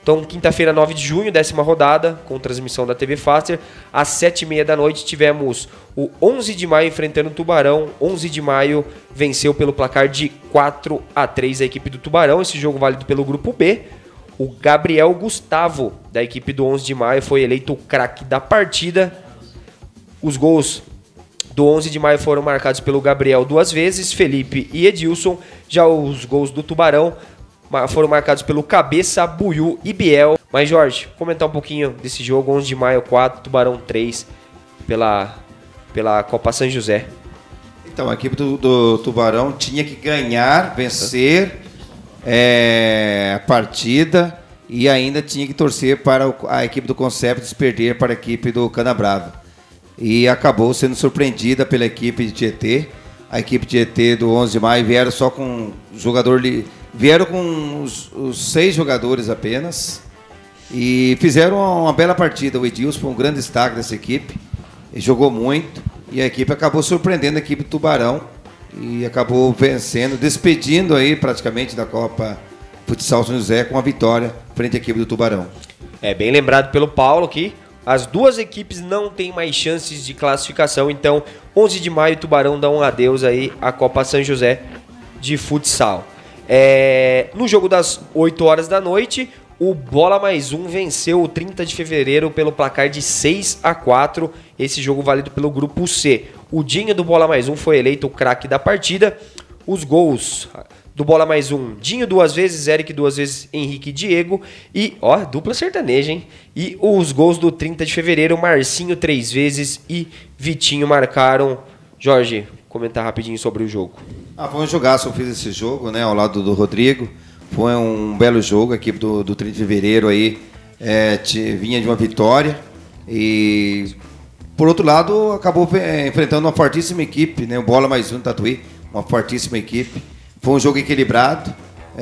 Então, quinta-feira, 9 de junho, 10ª rodada, com transmissão da TV Faster. Às 7h30 da noite, tivemos o 11 de maio enfrentando o Tubarão. 11 de maio venceu pelo placar de 4-3 a equipe do Tubarão. Esse jogo válido pelo Grupo B. O Gabriel Gustavo, da equipe do 11 de maio, foi eleito o craque da partida. Os gols do 11 de maio foram marcados pelo Gabriel 2 vezes, Felipe e Edilson. Já os gols do Tubarão foram marcados pelo Cabeça, Buiú e Biel. Mas, Jorge, comentar um pouquinho desse jogo, 11 de maio 4, Tubarão 3, pela Copa São José. Então, a equipe do Tubarão tinha que ganhar, vencer a partida e ainda tinha que torcer para a equipe do Concepts perder para a equipe do Canabrava. E acabou sendo surpreendida pela equipe de Tietê. A equipe de Tietê do 11 de maio vieram só com jogador... Vieram com os 6 jogadores apenas e fizeram uma bela partida. O Edilson foi um grande destaque dessa equipe, ele jogou muito e a equipe acabou surpreendendo a equipe do Tubarão e acabou vencendo, despedindo aí praticamente da Copa Futsal São José com a vitória frente à equipe do Tubarão. É bem lembrado pelo Paulo que as duas equipes não têm mais chances de classificação, então 11 de maio o Tubarão dá um adeus aí à Copa São José de futsal. No jogo das 8 horas da noite, o Bola Mais Um venceu o 30 de fevereiro pelo placar de 6-4. Esse jogo válido pelo Grupo C. O Dinho do Bola Mais Um foi eleito o craque da partida. Os gols do Bola Mais Um: Dinho 2 vezes, Eric 2 vezes, Henrique e Diego. E, dupla sertaneja, hein? E os gols do 30 de fevereiro, Marcinho 3 vezes e Vitinho marcaram. Jorge, comentar rapidinho sobre o jogo. Foi um jogaço, eu fiz esse jogo, né, ao lado do Rodrigo. Foi um belo jogo, a equipe do 30 de fevereiro aí vinha de uma vitória e, por outro lado, acabou enfrentando uma fortíssima equipe, né, o Bola Mais Um Tatuí, uma fortíssima equipe. Foi um jogo equilibrado,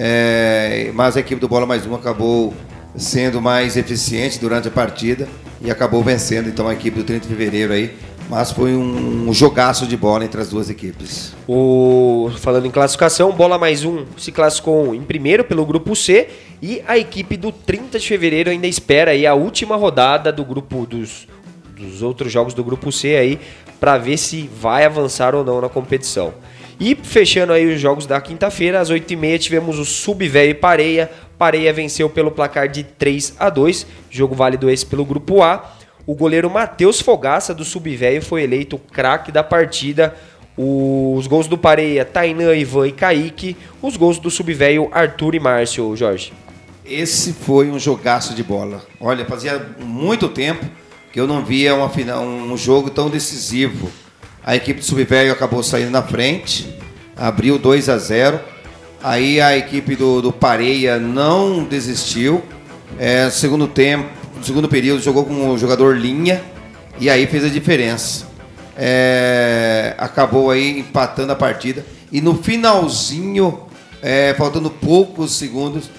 mas a equipe do Bola Mais Um acabou sendo mais eficiente durante a partida e acabou vencendo, então, a equipe do 30 de fevereiro aí. Mas foi um jogaço de bola entre as duas equipes. Falando em classificação, Bola Mais Um se classificou em primeiro pelo Grupo C e a equipe do 30 de fevereiro ainda espera aí a última rodada do grupo dos outros jogos do Grupo C aí para ver se vai avançar ou não na competição. E fechando aí os jogos da quinta-feira, às 8h30 tivemos o Subvéio e Pareia. Pareia venceu pelo placar de 3-2, jogo válido esse pelo Grupo A. O goleiro Matheus Fogaça, do Subvéio, foi eleito o craque da partida. Os gols do Pareia, Tainã, Ivan e Kaique. Os gols do Subvéio, Arthur e Márcio, Jorge. Esse foi um jogaço de bola. Olha, fazia muito tempo que eu não via um jogo tão decisivo. A equipe do Subvéio acabou saindo na frente, abriu 2-0. Aí a equipe do Pareia não desistiu. No segundo período jogou com o jogador linha e aí fez a diferença. Acabou aí empatando a partida e no finalzinho, faltando poucos segundos,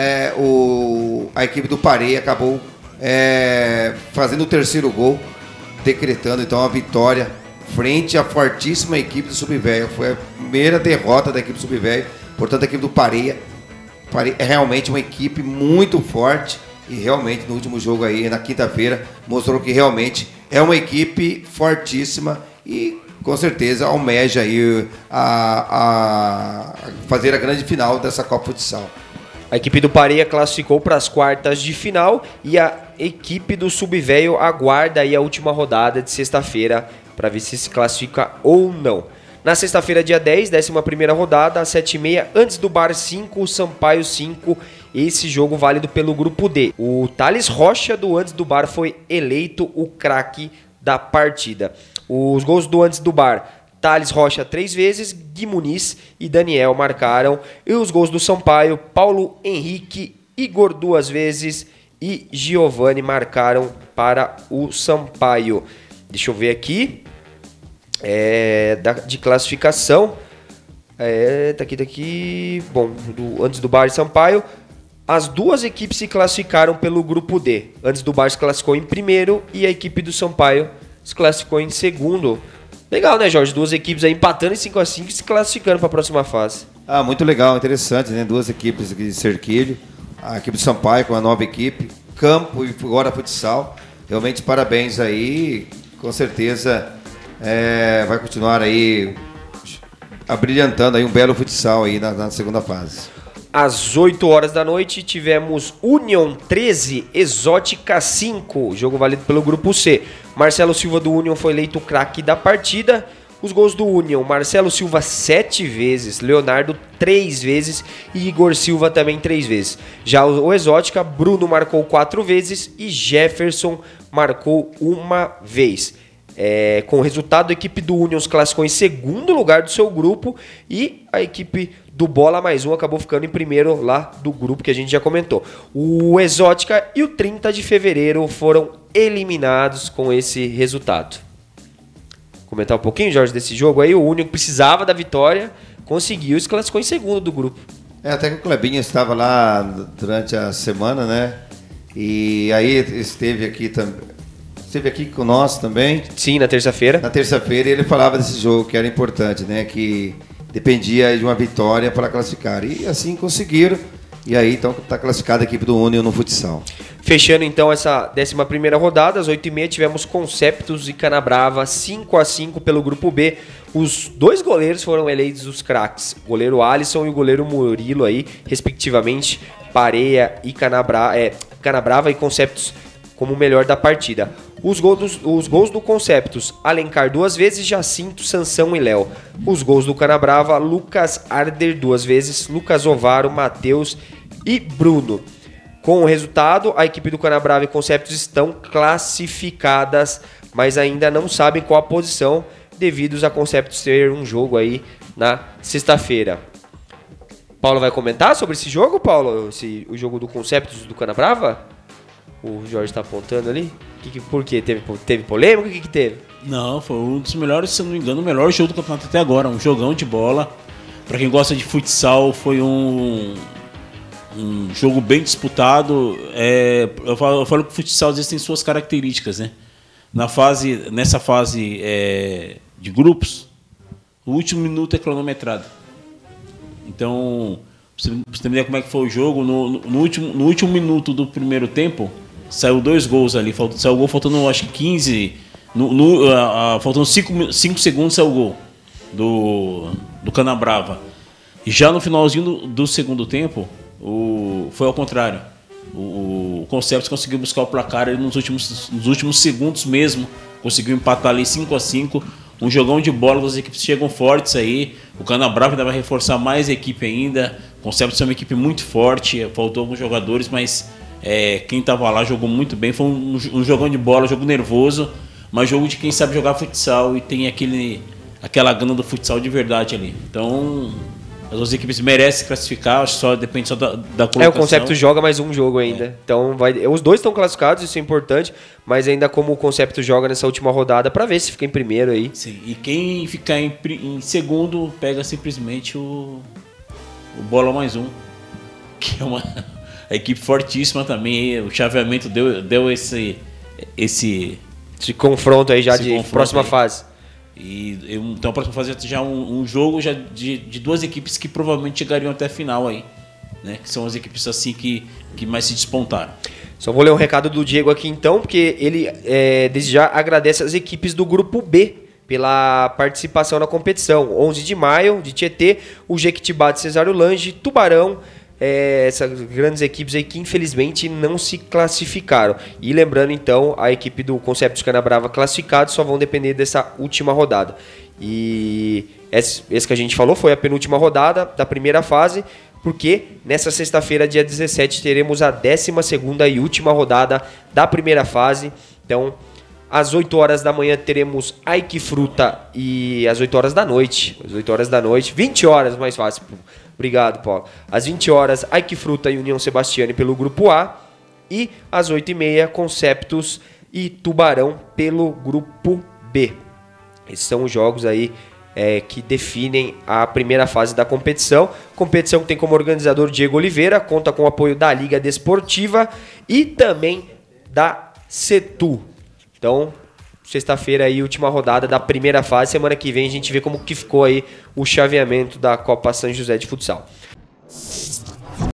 a equipe do Pareia acabou fazendo o terceiro gol, decretando então a vitória frente à fortíssima equipe do Subvéio. Foi a primeira derrota da equipe do Subvéio, portanto a equipe do Pareia é realmente uma equipe muito forte. E realmente no último jogo aí, na quinta-feira, mostrou que realmente é uma equipe fortíssima e com certeza almeja aí a fazer a grande final dessa Copa Futsal. A equipe do Pareia classificou para as quartas de final e a equipe do Subvéio aguarda aí a última rodada de sexta-feira para ver se classifica ou não. Na sexta-feira, dia 10, 11ª rodada, às 7h30, Antes do Bar 5, Sampaio 5, esse jogo válido pelo Grupo D. O Thales Rocha, do Antes do Bar, foi eleito o craque da partida. Os gols do Antes do Bar, Thales Rocha 3 vezes, Gui Muniz e Daniel marcaram. E os gols do Sampaio, Paulo Henrique, Igor 2 vezes e Giovanni marcaram para o Sampaio. Deixa eu ver aqui. De classificação. Daqui. Bom, Antes do Bar e Sampaio. As duas equipes se classificaram pelo Grupo D. Antes do Bar se classificou em primeiro e a equipe do Sampaio se classificou em segundo. Legal, né, Jorge? Duas equipes aí empatando em 5-5 e se classificando para a próxima fase. Muito legal, interessante, né? Duas equipes de Cerquilho. a equipe do Sampaio com a nova equipe, campo e agora futsal. Realmente parabéns aí, com certeza vai continuar aí abrilhantando aí um belo futsal aí na segunda fase. Às 8 horas da noite tivemos Union 13, Exótica 5, jogo válido pelo grupo C. Marcelo Silva do Union foi eleito o craque da partida. Os gols do Union: Marcelo Silva 7 vezes, Leonardo 3 vezes e Igor Silva também 3 vezes. Já o Exótica, Bruno marcou 4 vezes e Jefferson marcou 1 vez. Com o resultado, a equipe do Union se classificou em segundo lugar do seu grupo e a equipe do Bola Mais Um acabou ficando em primeiro lá do grupo que a gente já comentou. O Exótica e o 30 de fevereiro foram eliminados com esse resultado. Comentar um pouquinho, Jorge, desse jogo aí. O Union precisava da vitória, conseguiu e se classificou em segundo do grupo. Até que o Clebinho estava lá durante a semana, né? E aí esteve aqui com nós também. Sim, na terça-feira. Na terça-feira ele falava desse jogo que era importante, né? Que dependia de uma vitória para classificar. E assim conseguiram. E aí então está classificada a equipe do Union no futsal. Fechando então essa 11ª rodada, às 8h30 tivemos Conceptos e Canabrava 5-5 pelo grupo B. Os 2 goleiros foram eleitos os craques, o goleiro Alisson e o goleiro Murilo aí, respectivamente, Pareia e Canabrava e Conceptos como o melhor da partida. Os gols do Conceptos: Alencar 2 vezes, Jacinto, Sansão e Léo. Os gols do Canabrava: Lucas Arder 2 vezes, Lucas Ovaro, Matheus e Bruno. Com o resultado, a equipe do Canabrava e Conceptos estão classificadas, mas ainda não sabem qual a posição, devido a Conceptos ter um jogo aí na sexta-feira. Paulo vai comentar sobre esse jogo, Paulo? O jogo do Conceptos do Canabrava? O Jorge está apontando ali. Por quê? Teve polêmica? O que teve? Não, foi um dos melhores, se não me engano, o melhor jogo do campeonato até agora. Um jogão de bola. Para quem gosta de futsal, foi um jogo bem disputado. Eu falo que o futsal às vezes tem suas características, né? Nessa fase de grupos, o último minuto é cronometrado. Então, pra você entender como é que foi o jogo, no último minuto do primeiro tempo, saiu 2 gols ali. Saiu o gol faltando, acho que 15. Faltando 5 segundos, saiu o gol do Canabrava. E já no finalzinho do segundo tempo, foi ao contrário. O Conceptos conseguiu buscar o placar ali nos últimos segundos mesmo. Conseguiu empatar ali 5-5. Um jogão de bola, as equipes chegam fortes aí. O Canabrava ainda vai reforçar mais a equipe ainda. O Conceptos é uma equipe muito forte. Faltou alguns jogadores, mas quem estava lá jogou muito bem. Foi um jogão de bola, jogo nervoso, mas jogo de quem sabe jogar futsal e tem aquela gana do futsal de verdade ali. Então, as 2 equipes merecem se classificar, acho que depende só da colocação. O Conceptos joga mais um jogo ainda. Então os 2 estão classificados, isso é importante, mas ainda como o Conceptos joga nessa última rodada para ver se fica em primeiro aí. Sim, e quem ficar em segundo pega simplesmente o Bola Mais Um, que é uma equipe fortíssima também. O chaveamento deu esse confronto aí já de próxima fase. Então, a próxima fase já um jogo já de 2 equipes que provavelmente chegariam até a final aí, né? Que são as equipes assim que mais se despontaram. Só vou ler um recado do Diego aqui então, porque ele desde já agradece as equipes do grupo B pela participação na competição. 11 de maio de Tietê, o Jequitibá de Cesário Lange, Tubarão, essas grandes equipes aí que infelizmente não se classificaram. E lembrando então, a equipe do Conceptos Canabrava classificado só vão depender dessa última rodada. E esse que a gente falou foi a penúltima rodada da primeira fase, porque nessa sexta-feira, dia 17, teremos a 12ª e última rodada da primeira fase. Então, às 8 horas da manhã teremos Ike Fruta e às 8 horas da noite, 20 horas mais fácil. Obrigado, Paulo. Às 20 horas, Ike Fruta e União Sebastiane pelo grupo A. E às 8h30, Conceptos e Tubarão pelo grupo B. Esses são os jogos aí que definem a primeira fase da competição. Competição que tem como organizador Diego Oliveira, conta com o apoio da Liga Desportiva e também da CETU. Então, sexta-feira aí, última rodada da primeira fase. Semana que vem a gente vê como que ficou aí o chaveamento da Copa São José de Futsal.